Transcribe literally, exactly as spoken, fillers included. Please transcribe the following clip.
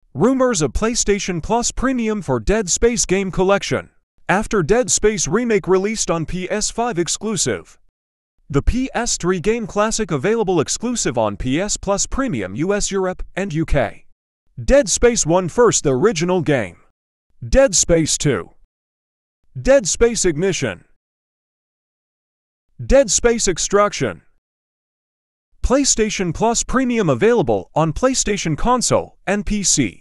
Rumors of PlayStation Plus Premium for Dead Space game collection. After Dead Space Remake released on P S five exclusive. The P S three game classic available exclusive on P S Plus Premium U S, Europe, and U K. Dead Space one First, the original game. Dead Space two. Dead Space Ignition. Dead Space Extraction. PlayStation Plus Premium available on PlayStation Console and P C.